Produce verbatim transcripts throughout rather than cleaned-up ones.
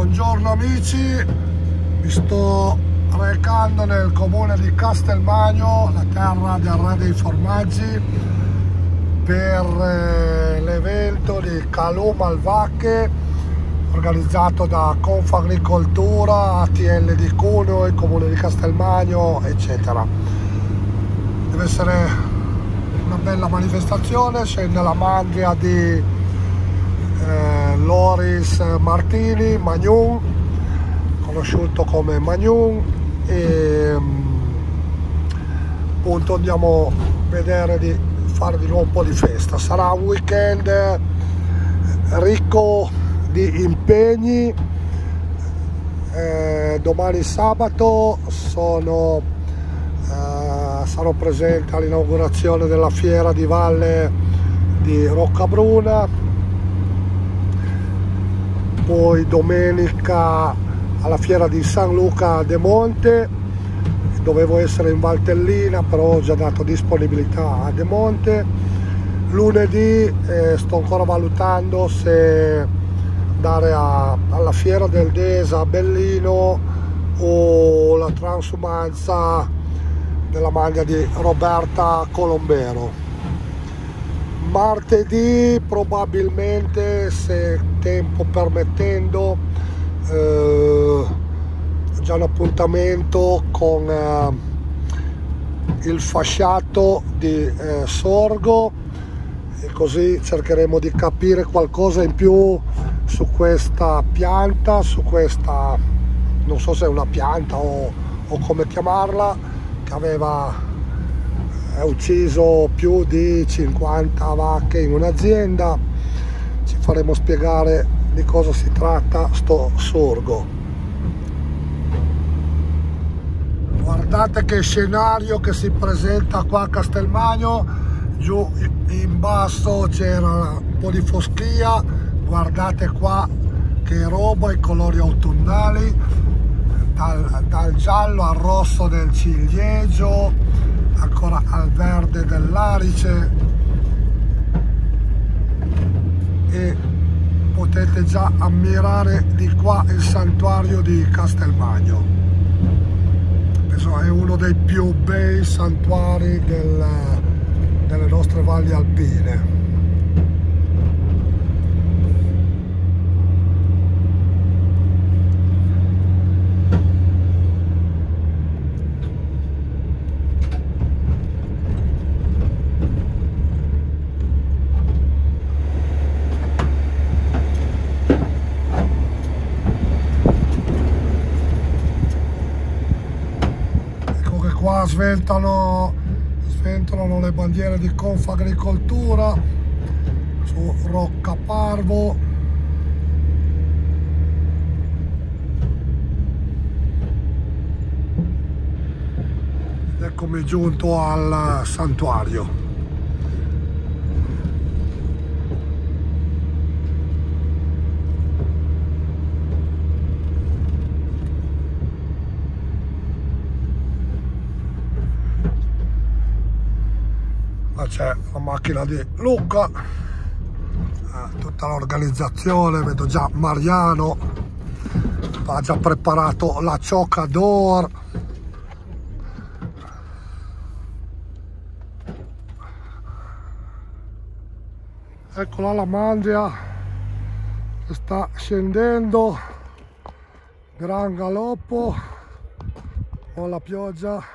Buongiorno amici, mi sto recando nel comune di Castelmagno, la terra del re dei formaggi, per eh, l'evento di Calù Malvacche organizzato da Confagricoltura, A T L di Cuneo, il comune di Castelmagno, eccetera. Deve essere una bella manifestazione. Scende la mandria di Eh, Loris Martini, Magnum, conosciuto come Magnum, e appunto andiamo a vedere di fare di nuovo un po' di festa. Sarà un weekend ricco di impegni. Eh, domani sabato sono, eh, sarò presente all'inaugurazione della fiera di Valle di Roccabruna. Poi domenica alla fiera di San Luca de Monte, dovevo essere in Valtellina però ho già dato disponibilità a De Monte. Lunedì eh, sto ancora valutando se andare a, alla fiera del Desa a Bellino o la transumanza della maglia di Roberta Colombero. Martedì probabilmente, se tempo permettendo, eh, già un appuntamento con eh, il fasciato di eh, sorgo, e così cercheremo di capire qualcosa in più su questa pianta, su questa, non so se è una pianta o, o come chiamarla, che aveva ha ucciso più di cinquanta vacche in un'azienda. Ci faremo spiegare di cosa si tratta sto sorgo. Guardate che scenario che si presenta qua a Castelmagno. Giù in basso c'era un po' di foschia, guardate qua che roba, i colori autunnali, dal, dal giallo al rosso del ciliegio, ancora al verde dell'arice, e potete già ammirare di qua il santuario di Castelmagno. Penso è uno dei più bei santuari del, delle nostre valli alpine. Qua sventano, sventolano le bandiere di Confagricoltura su Roccaparvo. Ed eccomi giunto al santuario. C'è la macchina di Luca, eh, tutta l'organizzazione, vedo già Mariano, ha già preparato la ciocador. Eccola la mandria che sta scendendo, gran galoppo con la pioggia.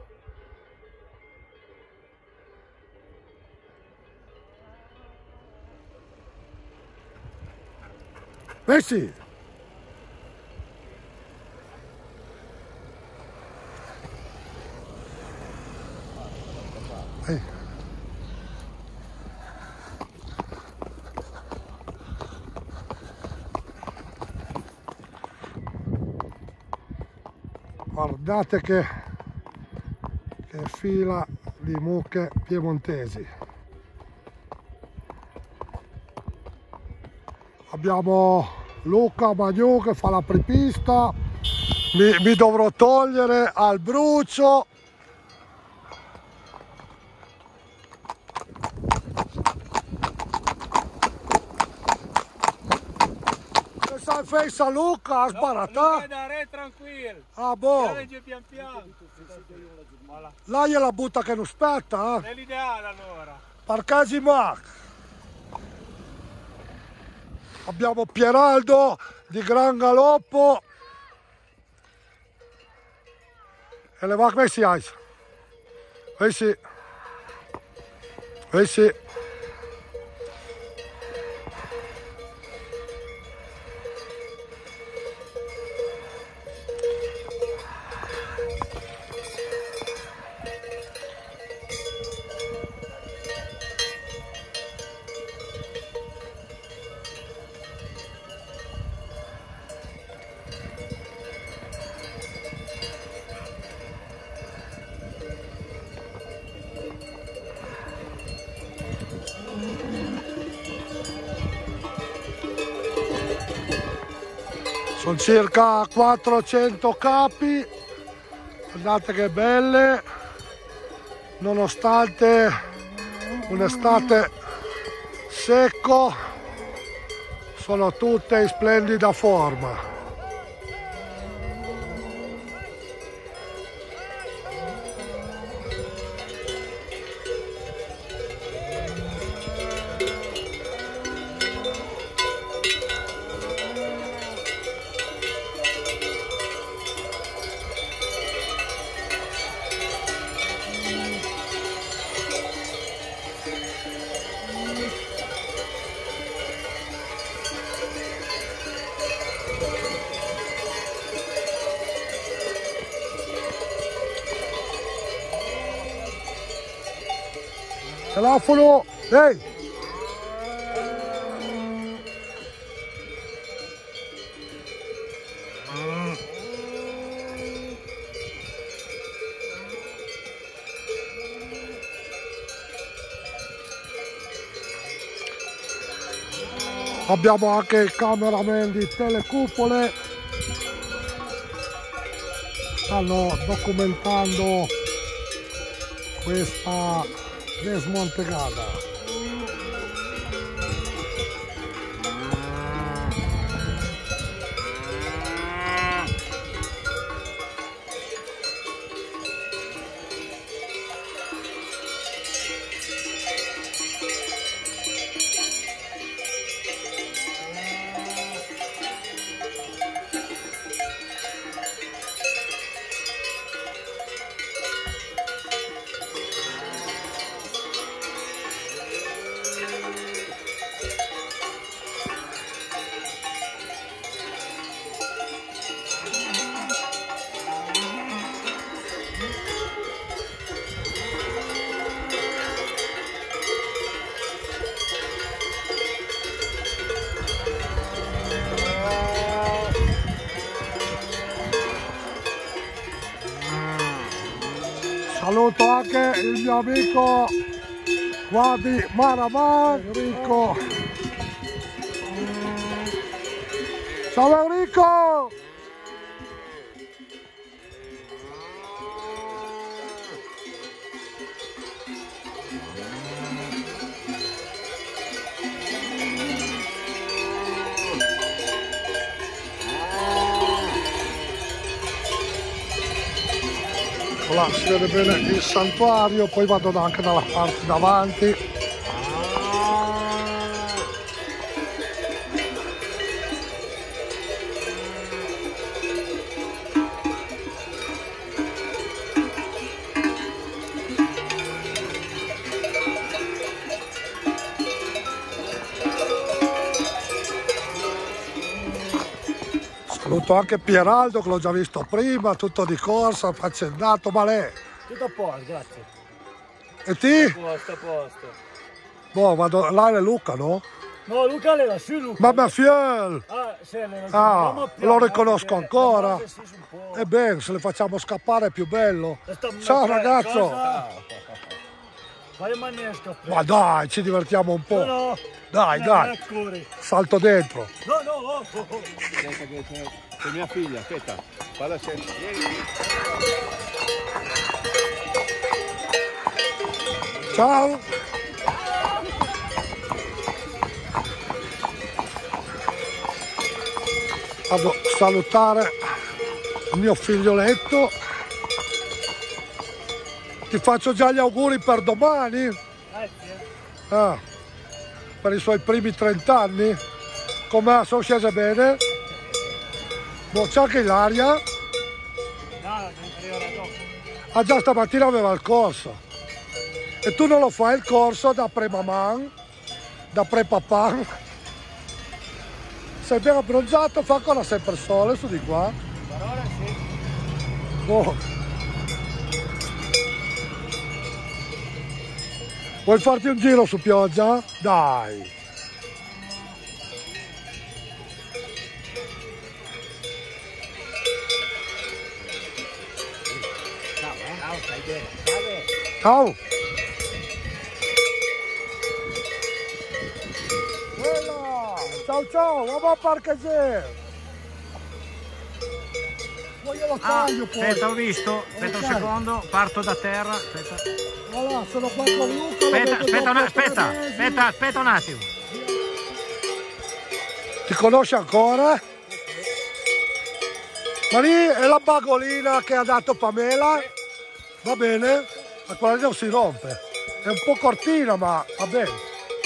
Eh sì! Eh. Guardate che, che fila di mucche piemontesi. Abbiamo Luca Magnum che fa la apripista, mi, mi dovrò togliere al brucio. sai fai a Luca, ha sparato? No, dare tranquillo. Ah, boh. Pian piano. Là gliela butta che non spetta, eh? È l'ideale allora. Parcheggi Mac. Abbiamo Pieraldo di Gran Galoppo. E le va come si hai? Eh sì. Eh sì. Sono circa quattrocento capi, guardate che belle, nonostante un'estate secco, sono tutte in splendida forma. Telefono, ehi! Abbiamo anche il cameraman di Telecupole, stanno documentando questa desmontegata. Saluto anche il mio amico qua di Maraman, Enrico. Ciao Enrico! Là si vede bene il santuario, poi vado anche dalla parte davanti. Saluto anche Pieraldo che l'ho già visto prima, tutto di corsa, affaccendato, ma lei. Tutto a posto, grazie. E ti? A posto, a posto. Boh, vado, là è Luca, no? No, Luca leva su, Luca. Mamma Fiel! Ah, sì, leva su. Ah, lo riconosco ancora. E Ebbene, se le facciamo scappare è più bello. Ciao ragazzo! Vai a manesca. Ma dai, ci divertiamo un po'. No, no. Dai, No, dai. corri. Salto dentro. No, no, oh, oh, oh. Aspetta che c'è, c'è mia figlia, aspetta. Falla sempre. Ciao! a salutare il mio figlioletto. Ti faccio già gli auguri per domani. Grazie. Ah, per i suoi primi trenta anni. Com'è? Sono scese bene? Boh, c'è anche Ilaria. No, arriverà dopo. Ah già, stamattina aveva il corso. E tu non lo fai il corso da pre-maman, da pre-papan? Sei ben abbronzato, fa ancora sempre il sole su di qua. Per ora sì. Boh. Vuoi farti un giro su pioggia? Dai! Ciao, eh? Ciao, stai bene. Salve. Ciao! Bella! Ciao ciao, uomo a parcheggiare! Poi io lo Ah, taglio poi! aspetta, ho visto. Aspetta un Ok. secondo, parto da terra. Aspetta, Voilà, sono qua con Luca, lo aspetta, vedo aspetta, dopo un- tre aspetta, mesi. aspetta, aspetta un attimo. Ti conosci ancora? Ma lì è la bagolina che ha dato Pamela? Va bene? Ma quella lì non si rompe. È un po' cortina, ma va bene.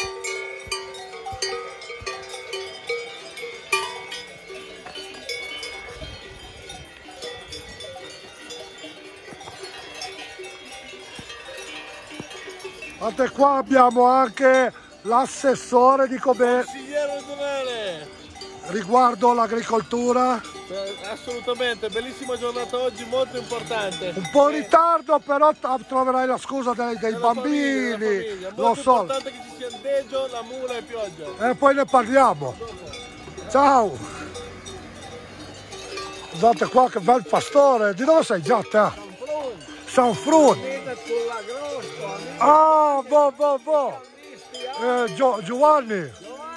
Guardate, qua abbiamo anche l'assessore di Com'è Consigliere regionale, riguardo l'agricoltura. eh, assolutamente, bellissima giornata oggi, molto importante. Un po' in ritardo, però t- troverai la scusa dei, dei Della famiglia, della bambini, famiglia. lo Molto so. importante che ci sia il deggio, la mula e pioggia. E poi ne parliamo. Ciao! Guardate qua che bel pastore, di dove sei già te? San Frun. Ah, boh, boh, boh. Eh, Gio- Giovanni.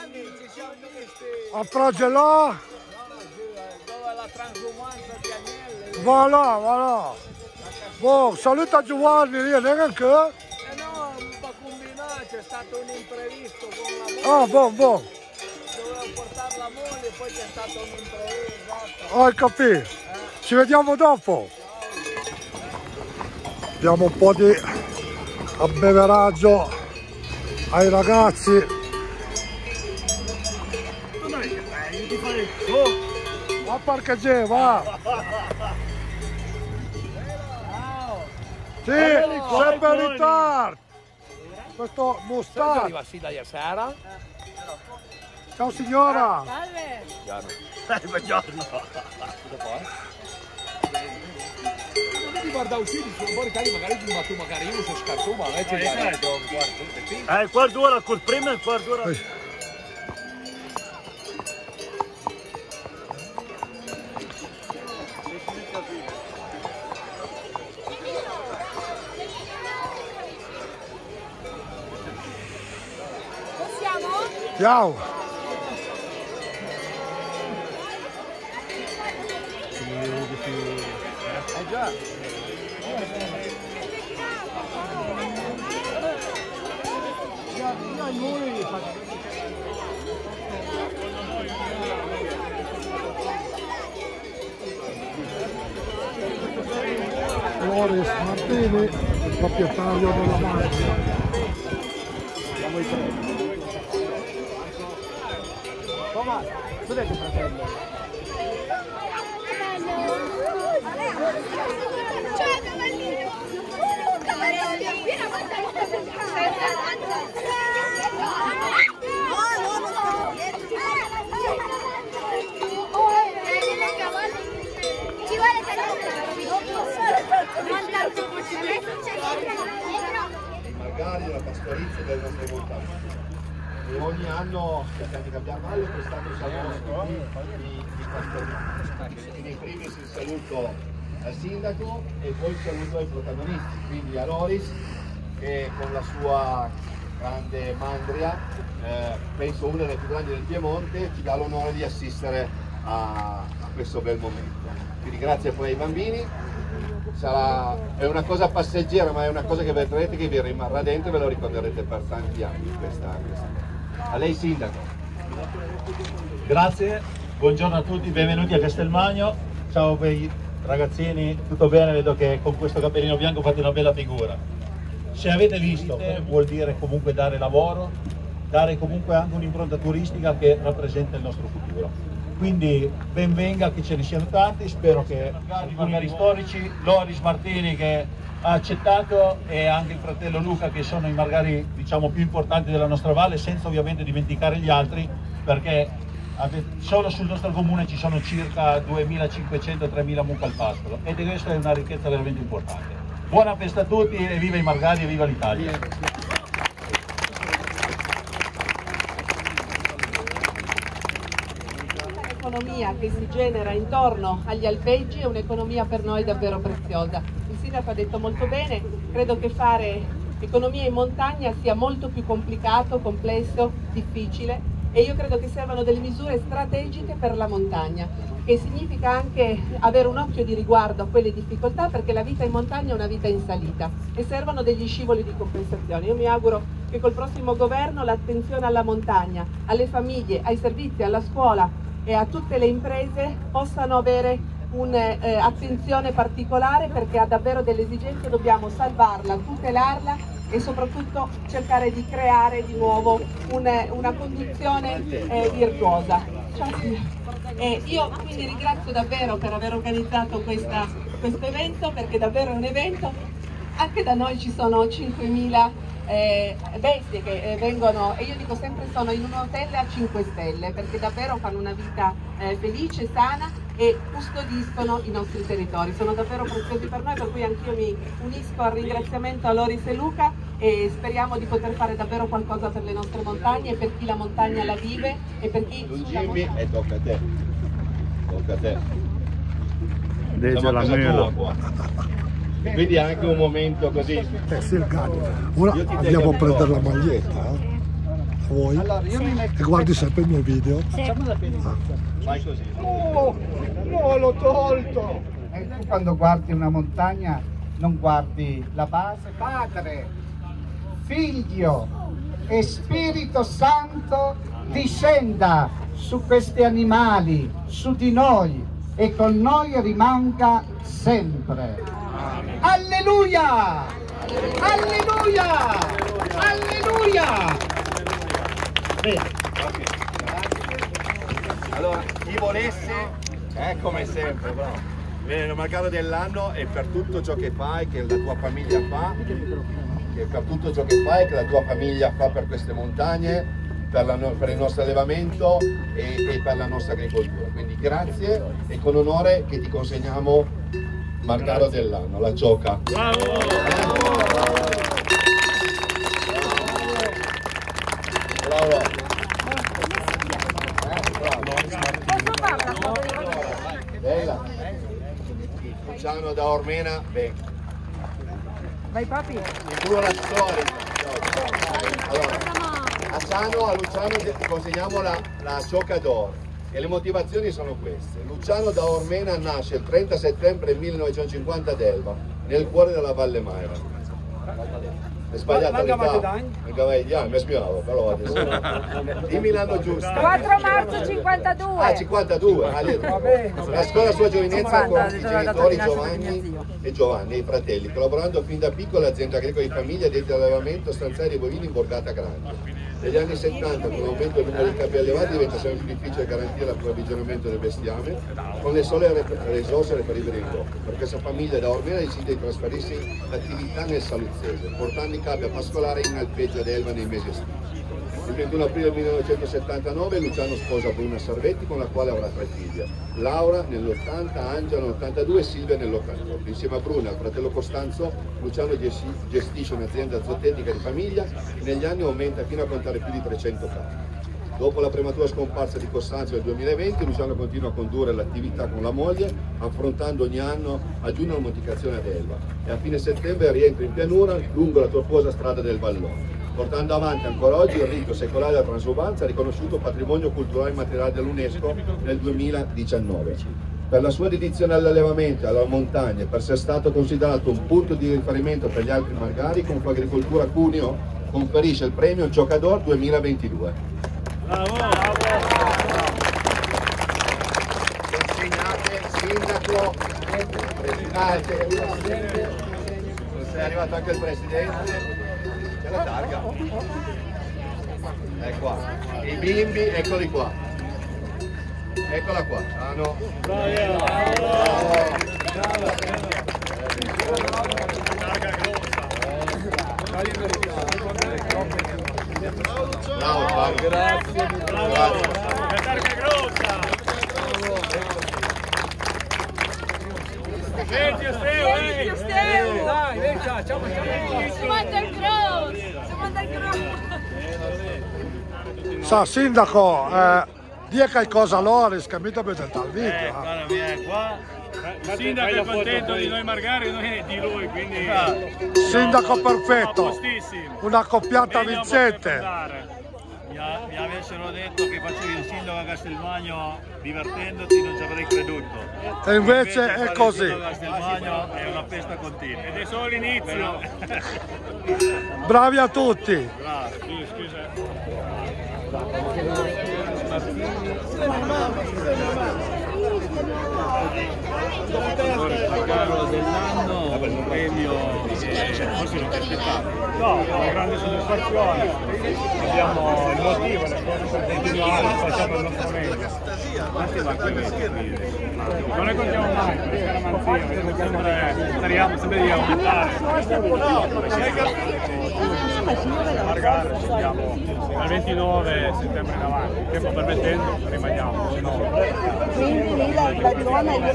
A Tragelà. Dove la transumanza di Agnelli? Voilà, voilà. Boh, saluta Giovanni lì, neanche? Eh no, un po' combinato, c'è stato un imprevisto con la moglie. Ah, boh, boh. Dovevo portare la moglie, poi c'è stato un imprevisto. Hai capito? Ci vediamo dopo. Diamo un po' di abbeveraggio ai ragazzi. Va parcheggiare, va! Sì, sempre in ritardo! Questo mostardo! Arriva sì da ieri sera. Ciao signora! Buongiorno. Devi guardare usciti su un po' di cari, magari ma tu magari io sono scarso, ma invece Eh, il quarto d'ora col primo e il quarto d'ora. Possiamo? Ciao! Loris Martini, il proprietario della macchina. Ciao cavallino! Cavallino! Vieni a guardare! No, no, non sto dietro! Ci vuole non tanto Magari la pastorizia delle nostre montagne. E ogni anno cerchiamo di cambiare male, quest'anno siamo ospiti di, di pastorizia. Quindi in primis il saluto al sindaco e poi il saluto ai protagonisti, quindi a Loris che con la sua grande mandria, eh, penso una delle più grandi del Piemonte, ci dà l'onore di assistere a, a questo bel momento. Quindi grazie poi ai bambini. Sarà, è una cosa passeggera, ma è una cosa che vedrete che vi rimarrà dentro e ve lo ricorderete per tanti anni questa, questa. A lei sindaco. Grazie, Buongiorno a tutti, benvenuti a Castelmagno. Ciao bei ragazzini, tutto bene? Vedo che con questo cappellino bianco fate una bella figura. Se avete visto, vuol dire comunque dare lavoro, dare comunque anche un'impronta turistica che rappresenta il nostro futuro. Quindi ben venga che ce ne siano tanti, spero che alcuni storici, Loris Martini che ha accettato e anche il fratello Luca, che sono i margari diciamo più importanti della nostra valle, senza ovviamente dimenticare gli altri, perché solo sul nostro comune ci sono circa duemilacinquecento tremila mucche al pascolo ed questa è una ricchezza veramente importante. Buona festa a tutti e viva i margari e viva l'Italia! L'economia che si genera intorno agli alpeggi è un'economia per noi davvero preziosa. Il sindaco ha detto molto bene, credo che fare economia in montagna sia molto più complicato, complesso, difficile, e io credo che servano delle misure strategiche per la montagna, che significa anche avere un occhio di riguardo a quelle difficoltà, perché la vita in montagna è una vita in salita e servono degli scivoli di compensazione. Io mi auguro che col prossimo governo l'attenzione alla montagna, alle famiglie, ai servizi, alla scuola e a tutte le imprese possano avere un'attenzione eh, particolare, perché ha davvero delle esigenze, dobbiamo salvarla, tutelarla e soprattutto cercare di creare di nuovo una, una conduzione eh, virtuosa. Ciao signora. Eh, io quindi ringrazio davvero per aver organizzato questa, questo evento, perché davvero è un evento. Anche da noi ci sono cinquemila eh, bestie che eh, vengono, e io dico sempre sono in un hotel a cinque stelle, perché davvero fanno una vita eh, felice, sana e custodiscono i nostri territori. Sono davvero preziosi per noi, per cui anch'io mi unisco al ringraziamento a Loris e Luca e speriamo di poter fare davvero qualcosa per le nostre montagne, per chi la montagna la vive e per chi... Jimmy, e tocca a te. Tocca a te. Legge la mela. Quindi anche un momento così. Eh sì, il gatto. Ora andiamo a prendere la maglietta. Eh? A voi? E guardi sempre il mio video. Sì. Ah. Fai così. Oh, no, l'ho tolto! E tu quando guardi una montagna non guardi la base? Padre, Figlio e Spirito Santo discenda su questi animali, su di noi e con noi rimanga sempre. Alleluia! Alleluia! Alleluia! Bene. Allora, chi volesse, è come sempre, bravo. Bene, il margaro dell'anno è per tutto ciò che fai, che la tua famiglia fa, che per tutto ciò che fai, che la tua famiglia fa per queste montagne, per, la, per il nostro allevamento e, e per la nostra agricoltura. Quindi grazie e con onore che ti consegniamo margaro dell'anno, la gioca. Bravo! Bravo! Bravo! Bella. Luciano da Ormena, bene. Vai papi. Sicuro la storia. Allora, a Sano, a Luciano consegniamo la, la Ciocca d'Oro e le motivazioni sono queste. Luciano da Ormena nasce il trenta settembre millenovecentocinquanta ad Elva, nel cuore della Valle Maira. È sbagliata l'età, mi è spiato, però adesso. Dimmi l'anno giusto. quattro marzo cinquantadue. Ah, cinquantadue. Nascò la sua giovinezza con i genitori Giovanni e Giovanni, i fratelli, collaborando fin da piccolo all'azienda agricola di famiglia dedita all'allevamento stanziali di bovini in Borgata Grande. Negli anni settanta, con l'aumento del numero di capi allevati, diventa sempre più difficile garantire l'approvvigionamento del bestiame con le sole risorse reperibili in loco. Per questa famiglia da Ormena decide di trasferirsi l'attività nel Saluzzese, portando i capi a pascolare in alpeggio ad Elva nei mesi estivi. Il ventuno aprile millenovecentosettantanove Luciano sposa Bruna Sarvetti, con la quale avrà tre figlie: Laura nell'ottanta, Angela nell'ottantadue e Silvia nell'ottantotto. Insieme a Bruna e al fratello Costanzo, Luciano gestisce un'azienda zootecnica di famiglia e negli anni aumenta fino a contare più di trecento capi. Dopo la prematura scomparsa di Costanzo nel duemilaventi, Luciano continua a condurre l'attività con la moglie, affrontando ogni anno a giugno la monticazione ad Elva e a fine settembre rientra in pianura lungo la tortuosa strada del Vallone, portando avanti ancora oggi il rito secolare della transumanza, riconosciuto patrimonio culturale immateriale dell'UNESCO nel duemiladiciannove. Per la sua dedizione all'allevamento e alla montagna e per essere stato considerato un punto di riferimento per gli altri margari, Confagricoltura Cuneo conferisce il premio Giocador duemilaventidue. Bravo! Bravo! sindaco, presidente, è arrivato anche il presidente, c'è la targa, è qua, i bimbi eccoli qua, eccola qua, Ciano. Bravo Paolo. Grazie. Bravo. La targa grossa. Vedi Steo, Vedi Steo. dai, vedi, ciao, ciao. Siamo andati gross. Siamo andati gross. Sa, sindaco, eh, dia qualcosa a Loris, che mi deve dare il video. Eh, guarda, vieni qua. Il sindaco è contento di noi Margari e noi di lui, quindi... Sindaco perfetto, postissimo. una coppiata Meglio vincente. Mi, mi avessero detto che facevi il sindaco a Castelmagno divertendoti, non ci avrei creduto. E invece è fare così. Il sindaco a Castelmagno è una festa continua. Ed è solo l'inizio. Bravi a tutti. Bravo, sì, scusa. Il regalo dell'anno, un premio che forse non ti aspettavi. No, una grande soddisfazione. Abbiamo il motivo, le cose per continuare, facciamo il nostro meglio. Anche ma anche non ne contiamo mai, per le scaramanzie, vediamo sempre, speriamo sempre di aumentare. Margare, ci andiamo dal ventinove settembre in avanti, il tempo permettendo rimaniamo. Quindi la, la zona è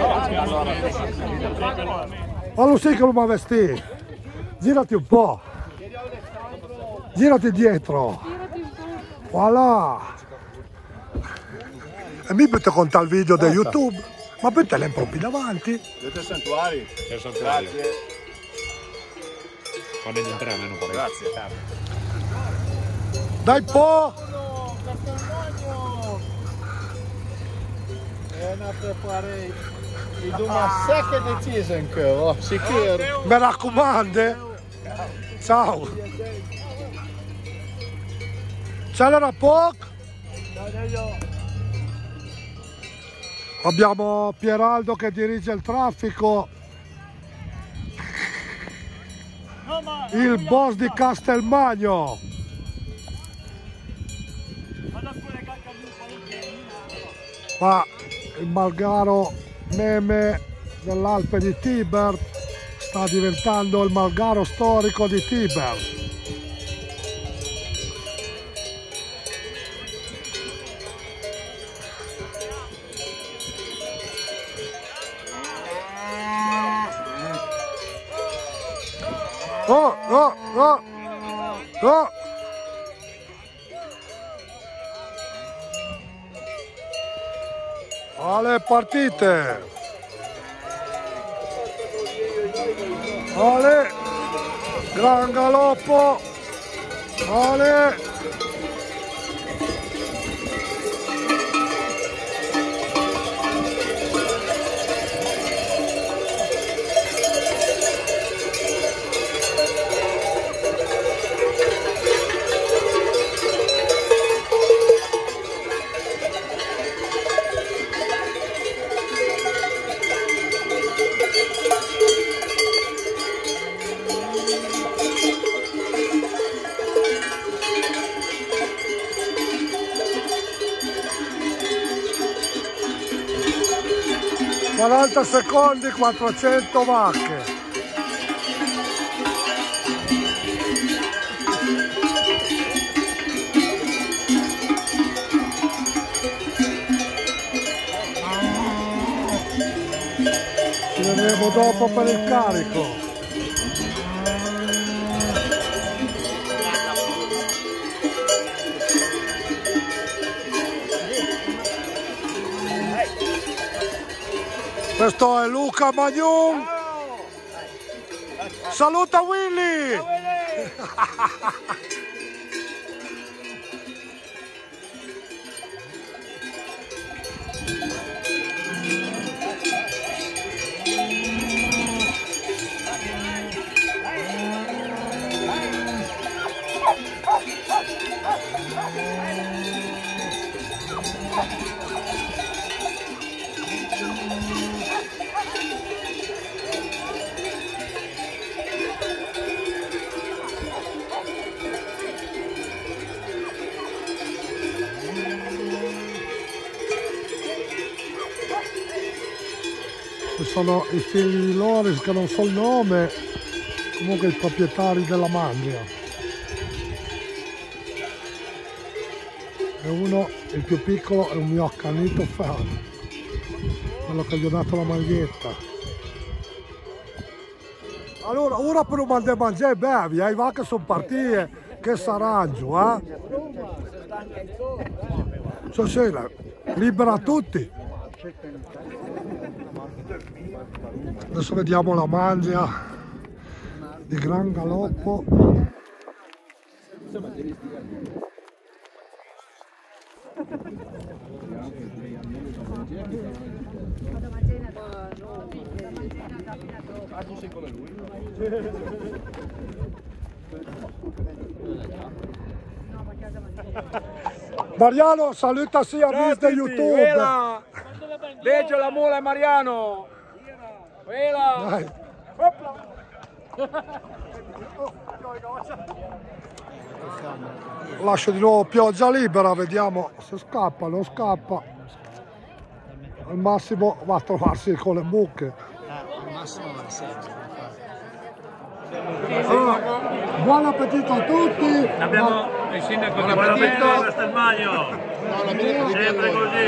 Ma lo sai che lo mi vestì? Girati un po'. Girati dietro. Voilà. E mi potete contare il video di YouTube? Ma perché l'hai proprio davanti? Siete santuari. C'è il santuario. Grazie. Quando entriamo non parlo. Grazie. Dai po'! En dat farei. Ik doe maar second decision, hoor. Sicuro. Mi raccomando. Ciao. Ciao allora poco. Abbiamo Pieraldo che dirige il traffico. Il boss di Castelmagno. Qua il Malgaro meme dell'Alpe di Tibert sta diventando il Malgaro storico di Tibert. Oh, oh, oh, oh. Ale partite. Ale. Gran galoppo. Ale. quaranta secondi, quattrocento vacche. Ci vedremo dopo per il carico. Questo è Luca Magnon. Saluta Willy. Ci sono i figli di Loris che non so il nome, comunque i proprietari della Mandria. E uno, il più piccolo, è un mio accanito fan, quello che gli ho dato la maglietta. Allora, ora per un mangiare mangiare bevi, eh, va che sono partite, che s'arrangio, eh? Cioè, sì, libera tutti. Adesso vediamo la Mandria di Gran Galoppo. Mariano, saluta sia amici di YouTube. Veggio la mula Mariano. Vela. Dai. Lascio di nuovo pioggia libera, vediamo se scappa, non scappa. Al massimo va a trovarsi con le mucche. Allora, buon appetito a tutti. Abbiamo il sindaco di Castelmagno. Sempre così.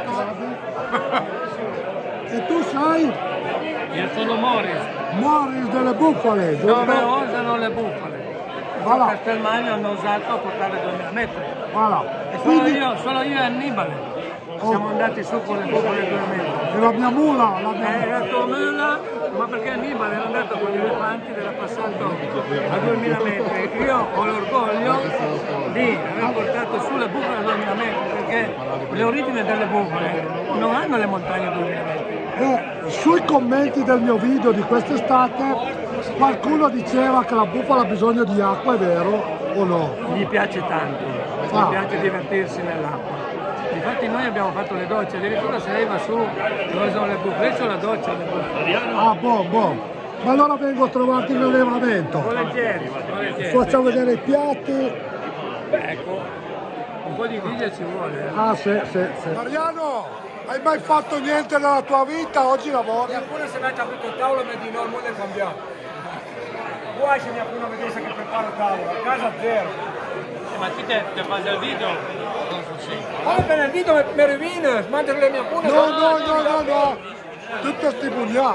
E tu sei? Io sono Morris. Morris delle bufale, giusto? Dove osano le bufale. Voilà. A Castelmagno hanno osato a portare duemila metri. Voilà. E solo, Quindi, io, solo io e Annibale siamo andati su con le bufale duemila metri. e la mia mula, la mia... È la tua mela, ma perché Annibale era andato con gli elefanti ed era passato a duemila metri. Io ho l'orgoglio di aver portato su le bufale a duemila metri, perché le origini delle bufale non hanno le montagne a duemila metri. E sui commenti del mio video di quest'estate qualcuno diceva che la bufala ha bisogno di acqua, è vero o no? Gli piace tanto, Ah. gli piace divertirsi nell'acqua. Infatti noi abbiamo fatto le docce, addirittura se lei va su dove sono le bufale, io c'ho la doccia alle bufale. Ah, buon, buon. Ma allora vengo a trovarti in allevamento. Volentieri, volentieri. Facciamo vedere i piatti. Beh, ecco, un po' di video ci vuole. Eh. Ah, sì, sì, sì. Mariano, hai mai fatto niente nella tua vita? Oggi lavori? Alcune se mette a tutto il tavolo e mi dice no, il mondo è cambiato. Vuoi se qualcuno vedesse che prepara il tavolo? A casa zero. Ma tu te, te fai il video? Non so se. Ah, bene, il video mi rovina, smantere le mie cune. No, no, no, no, no. Tutto stimuliamo.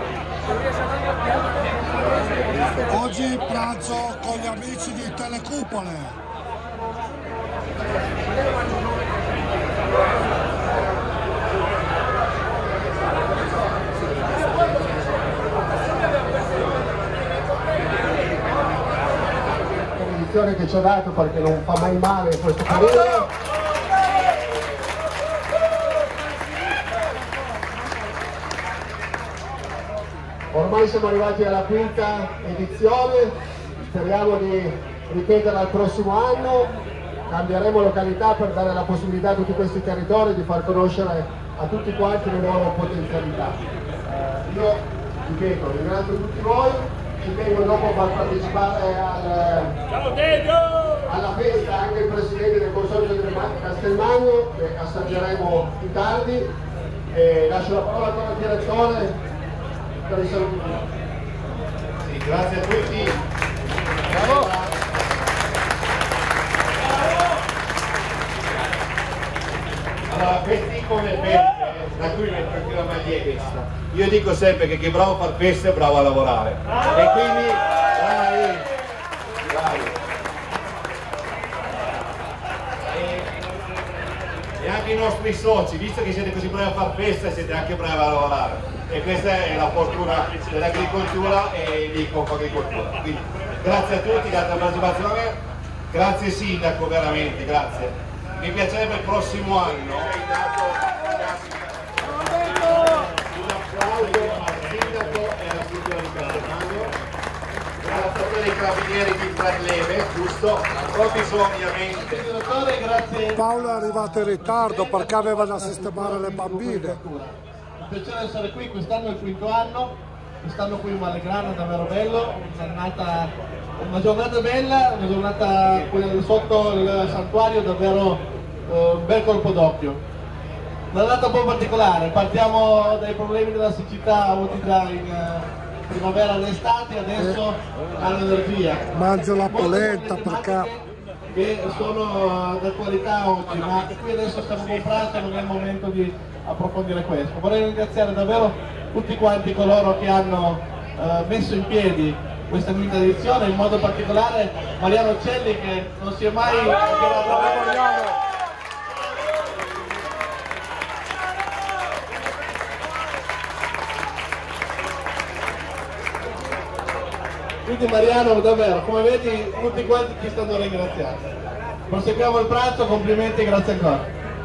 Oggi pranzo con gli amici di Telecupole. Che ci ha dato perché non fa mai male in questo periodo. Ormai siamo arrivati alla quinta edizione, speriamo di ripeterla il prossimo anno, cambieremo località per dare la possibilità a tutti questi territori di far conoscere a tutti quanti le loro potenzialità. Eh, io, ripeto, ringrazio tutti voi. Ci tengo dopo a far partecipare al, alla festa anche il presidente del Consorzio di Castelmagno, che assaggeremo più tardi. E lascio la parola al direttore per i saluti. Sì, grazie a tutti. Bravo. Allora, questi come me, da cui metto anche la maglietta. Io dico sempre che chi è bravo a far festa è bravo a lavorare. E quindi, dai, dai. E, e anche i nostri soci, visto che siete così bravi a far festa, siete anche bravi a lavorare. E questa è la fortuna dell'agricoltura e di Confagricoltura. Quindi, grazie a tutti, grazie alla partecipazione, grazie Sindaco, veramente, grazie. Mi piacerebbe il prossimo anno. Un applauso al Sindaco e alla struttura di Castelmagno, alla struttura dei Carabinieri di Trarleve, giusto? Ho bisogno ovviamente. Direttore, grazie. Paolo è arrivato in ritardo perché aveva da sistemare le bambine. Un piacere essere qui, quest'anno è il quinto anno, quest'anno qui in Vallegrano, davvero bello, una giornata, una giornata bella, una giornata sotto il santuario, davvero eh, un bel colpo d'occhio. una data un po' particolare, partiamo dai problemi della siccità avuti già in uh, primavera e estate, adesso eh, all'energia. Mangio la polenta perché... che sono d'attualità oggi, ma qui adesso stiamo comprando e non è il momento di approfondire questo. Vorrei ringraziare davvero tutti quanti coloro che hanno uh, messo in piedi questa quinta edizione, in modo particolare Mariano Celli che non si è mai girato. Quindi Mariano, davvero, come vedi, tutti quanti ti stanno ringraziando. Proseguiamo il pranzo, complimenti e grazie ancora.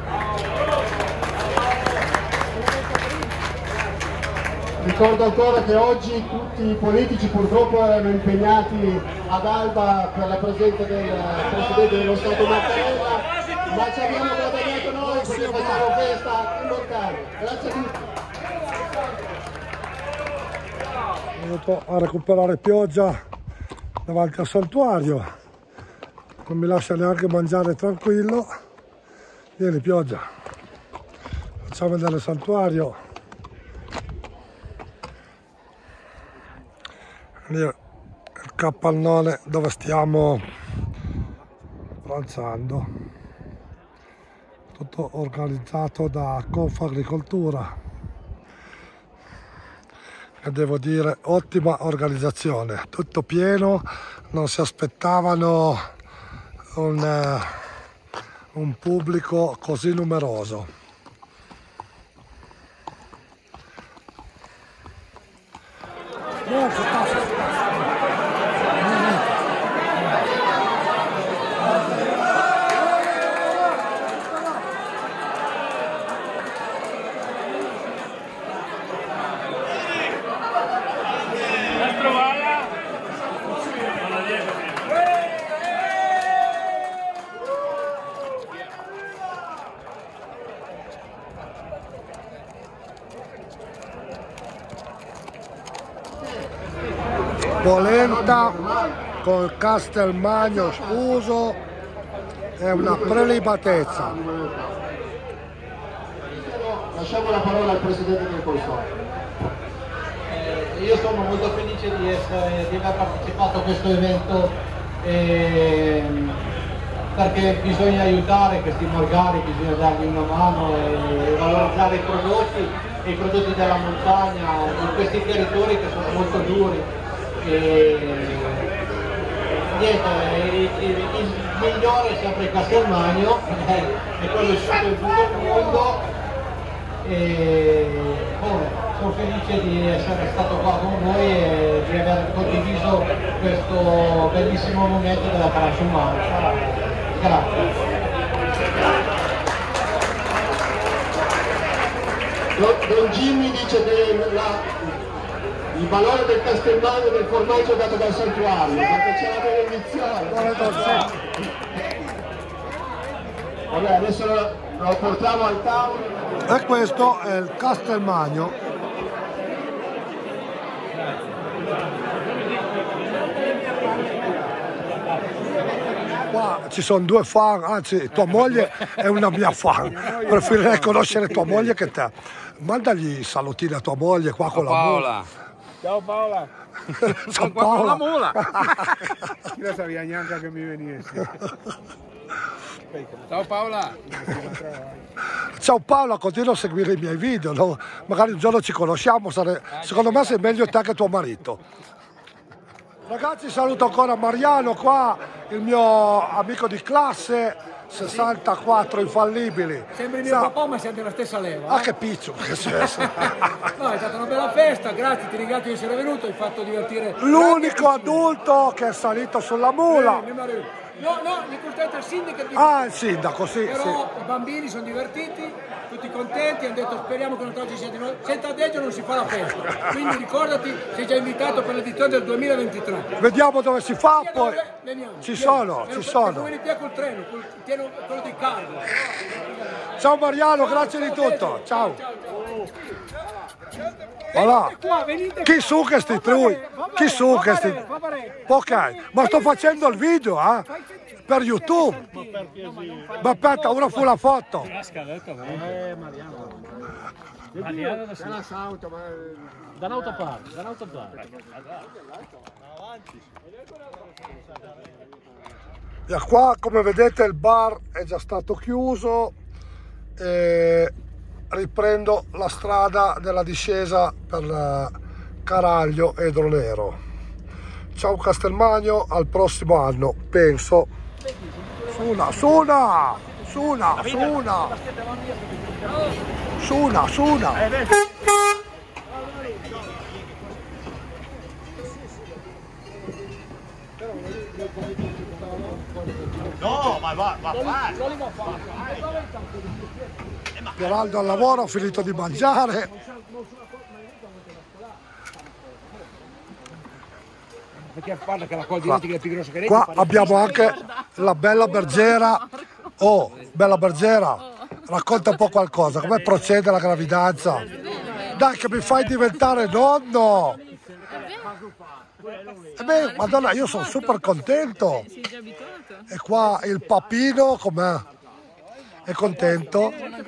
Ricordo ancora che oggi tutti i politici purtroppo erano impegnati ad Alba per la presenza del Presidente dello Stato Mattarella, ma ci abbiamo guadagnato noi perché facciamo festa in montagna. Grazie a tutti. Sono venuto a recuperare pioggia davanti al santuario, non mi lascia neanche mangiare tranquillo. Vieni pioggia, facciamo vedere il santuario. Lì è il capannone dove stiamo pranzando, tutto organizzato da Confagricoltura. E devo dire ottima organizzazione, tutto pieno, non si aspettavano un, uh, un pubblico così numeroso. Polenta col Castelmagno sfuso è una prelibatezza. Lasciamo la parola al Presidente del Consorzio. Eh, io sono molto felice di, essere, di aver partecipato a questo evento eh, perché bisogna aiutare questi morgari, bisogna dargli una mano e valorizzare i prodotti, i prodotti della montagna in questi territori che sono molto duri. E, niente, il, il, il migliore è sempre Castelmagno, eh, è quello uscito in tutto il mondo e come, sono felice di essere stato qua con voi e di aver condiviso questo bellissimo momento della transumanza. Grazie. Don Jimmy dice che la... il valore del Castelmagno e del formaggio è dato dal santuario, perché c'è la benedizione. Vabbè, adesso lo, lo portiamo al tavolo. E questo è il Castelmagno. Qua ci sono due fan, anzi tua moglie è una mia fan, preferirei conoscere tua moglie che te. Mandagli i salutini a tua moglie qua con la Paola. Ciao Paola! Ciao Paola! La mula! Io non sapevo neanche che mi venisse. Ciao Paola! Ciao Paola, continua a seguire i miei video, no? Magari un giorno ci conosciamo, sare... secondo me sei meglio te che tuo marito. Ragazzi, saluto ancora Mariano qua, il mio amico di classe, sessantaquattro infallibili. Sembri mio Sa... papà, ma siamo della stessa leva. Ah, eh? che piccio, che senso. No, è stata una bella festa, grazie, ti ringrazio di essere venuto, hai fatto divertire. L'unico adulto che è salito sulla mula. Eh, no, no, mi portate al sindaco. Di... Ah, il sindaco, sì. Però sì. I bambini sono divertiti, tutti contenti, hanno detto speriamo che non oggi sia di noi. Senza Deggio non si fa la festa. Quindi ricordati, sei già invitato per l'edizione del duemilaventitré. Vediamo dove si fa, Via poi. dove... Veniamo. Ci Via. sono, Veniamo. ci sono. Come via col treno, col pieno, quello di cargo. Ciao Mariano, grazie di tutto. Ciao. Voilà. Chi su che sti trui? Chi su che sti... Ok, ma sto facendo il video, eh? per YouTube. Ma aspetta, ora fu la foto. La scaletta, eh, Mariano. Mariano da auto, ma da un'autopark, da un'autopark. E qua, come vedete, il bar è già stato chiuso e riprendo la strada della discesa per Caraglio e Dronero. Ciao Castelmagno, al prossimo anno, penso. Suna, Suna, Suna, Suna, Suna, Suna. No, ma va, va fatto. Pieraldo al lavoro, ho finito di mangiare. Perché parla che la coldiretica è più grossa che lei. Qua abbiamo anche la bella Bergera. Oh, bella Bergera, racconta un po' qualcosa, come procede la gravidanza? Dai che mi fai diventare nonno! E beh, madonna, io sono super contento. E qua il papino com'è? È contento?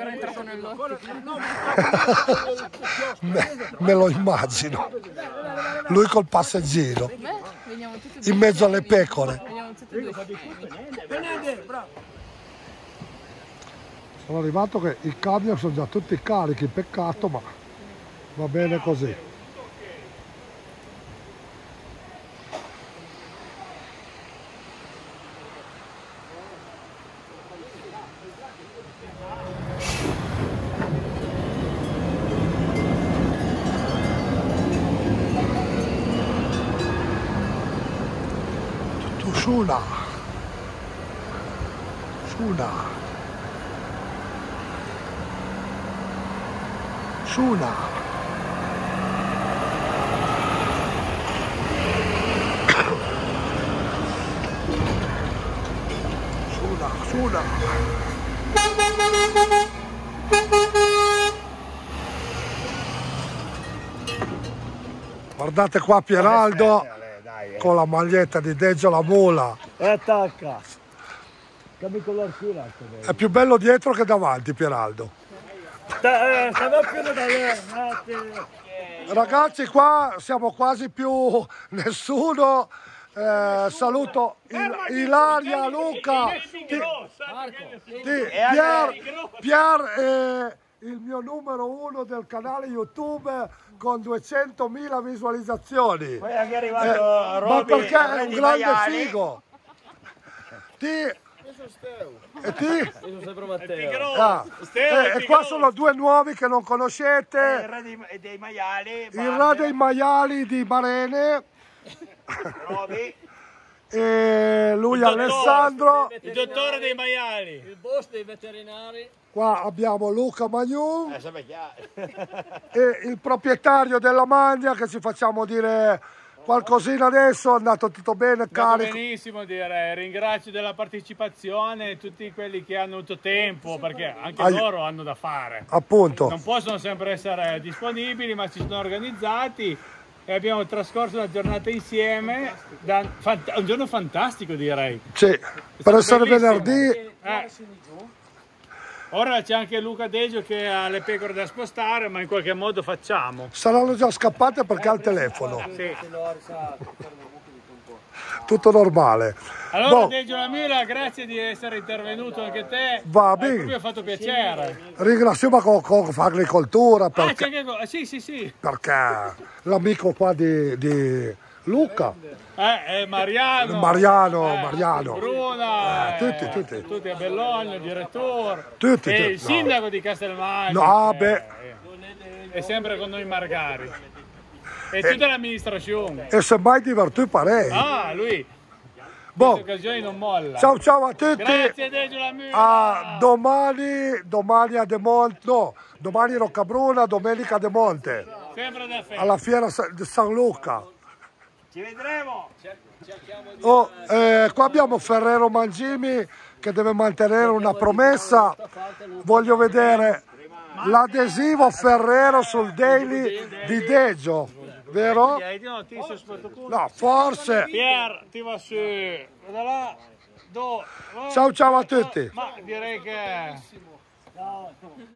me, me lo immagino. Lui col passeggino, in mezzo alle pecore. Sono arrivato che i camion sono già tutti carichi, peccato, ma va bene così. Suna, Suna, Suna, Suna, Suna. Guardate qua Pieraldo con la maglietta di Deggio la Mula. E attacca. Cambi con l'arcula. È più bello dietro che davanti Pieraldo. Sta, eh, stava più da lì. Ragazzi, qua siamo quasi più nessuno. Eh, saluto Il, Ilaria, Luca, ti, ti, Pier, Pier è il mio numero uno del canale YouTube con duecentomila visualizzazioni. Poi anche è arrivato eh, Roby, ma perché è un grande maiali. figo. Ti, e ti? Io sono sempre Matteo. Ah, eh, e qua sono due nuovi che non conoscete. Il re dei, dei maiali. Il re dei maiali di Barene. Roby. E lui Alessandro. Il dottore dei maiali. Il boss dei veterinari. Qua abbiamo Luca Magnun Eh, e il proprietario della Magna, che ci facciamo dire qualcosina adesso. È andato tutto bene, È carico. benissimo direi, ringrazio della partecipazione tutti quelli che hanno avuto tempo, perché anche Ai- loro hanno da fare. Appunto. Non possono sempre essere disponibili, ma si sono organizzati e abbiamo trascorso una giornata insieme. Da, fant- un giorno fantastico direi. Sì, per essere bellissimo. venerdì. Eh. Ora c'è anche Luca Deggio che ha le pecore da spostare, ma in qualche modo facciamo. Saranno già scappate perché ha il telefono. Sì. Tutto normale. Allora Boh, Deggio Lamela, grazie di essere intervenuto anche te. Va Eh, bene. Mi ha fatto piacere. ringraziamo con, con agricoltura Ah, perché, c'è anche... co- Sì, sì, sì. perché l'amico qua di, di Luca, Eh, eh, Mariano. Mariano, eh, Mariano. Bruna. Eh, tutti, eh, tutti. Tutti a Bellogno, il direttore. Tutti, E tutti, il no. sindaco di Castelmagno. No, eh, beh. eh, È sempre con noi Margari. E tutta l'amministrazione. e semmai divertì parei. Ah, lui. In Boh, queste occasioni non molla. ciao ciao a tutti. Grazie Deggio Lamela. A domani, domani a De Monte, no, domani Roccabruna, domenica a De Monte, Sempre da festa. alla fiera Sa- di San Luca. Ci vedremo. Oh, eh, qua abbiamo Ferrero Mangimi che deve mantenere una promessa. Voglio vedere l'adesivo Ferrero sul daily di Deggio, vero? Hai di notizie sotto culo? No, forse. Pier, ti va su. Da là. Do, Ciao ciao a tutti. ma direi che